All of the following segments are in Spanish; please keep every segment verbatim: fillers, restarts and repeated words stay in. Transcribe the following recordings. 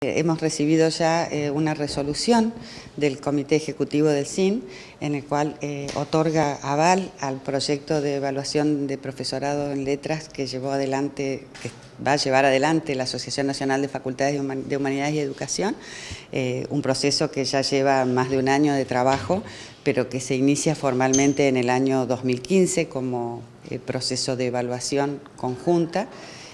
Hemos recibido ya eh, una resolución del Comité Ejecutivo del S I N en el cual eh, otorga aval al proyecto de evaluación de profesorado en letras que llevó adelante, que va a llevar adelante la Asociación Nacional de Facultades de Humanidades y Educación, eh, un proceso que ya lleva más de un año de trabajo, pero que se inicia formalmente en el año dos mil quince como eh, proceso de evaluación conjunta.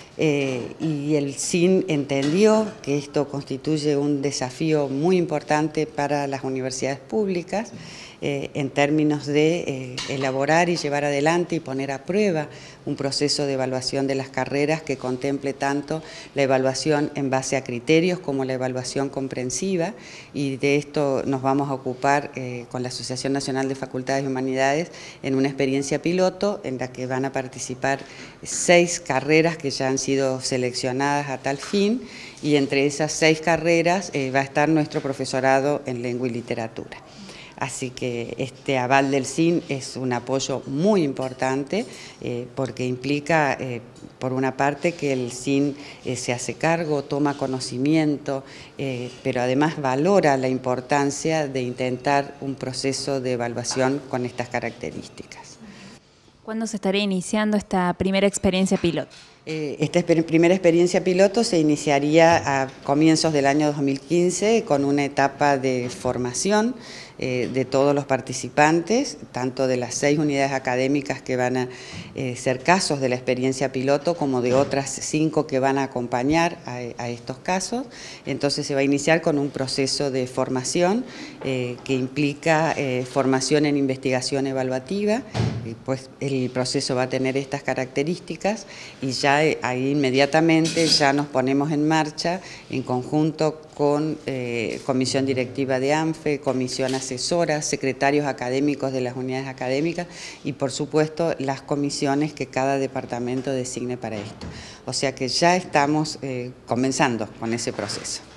Eh, y el S I N entendió que esto constituye un desafío muy importante para las universidades públicas eh, en términos de eh, elaborar y llevar adelante y poner a prueba un proceso de evaluación de las carreras que contemple tanto la evaluación en base a criterios como la evaluación comprensiva, y de esto nos vamos a ocupar eh, con la Asociación Nacional de Facultades y Humanidades en una experiencia piloto en la que van a participar seis carreras que ya han sido seleccionadas a tal fin, y entre esas seis carreras eh, va a estar nuestro profesorado en lengua y literatura. Así que este aval del S I N es un apoyo muy importante eh, porque implica, eh, por una parte, que el S I N eh, se hace cargo, toma conocimiento, eh, pero además valora la importancia de intentar un proceso de evaluación con estas características. ¿Cuándo se estaría iniciando esta primera experiencia piloto? Eh, esta exper- primera experiencia piloto se iniciaría a comienzos del año dos mil quince con una etapa de formación eh, de todos los participantes, tanto de las seis unidades académicas que van a eh, ser casos de la experiencia piloto, como de otras cinco que van a acompañar a, a estos casos. Entonces se va a iniciar con un proceso de formación eh, que implica eh, formación en investigación evaluativa. Pues el proceso va a tener estas características, y ya ahí inmediatamente ya nos ponemos en marcha en conjunto con eh, Comisión Directiva de ANFE, Comisión Asesora, secretarios académicos de las unidades académicas y por supuesto las comisiones que cada departamento designe para esto. O sea que ya estamos eh, comenzando con ese proceso.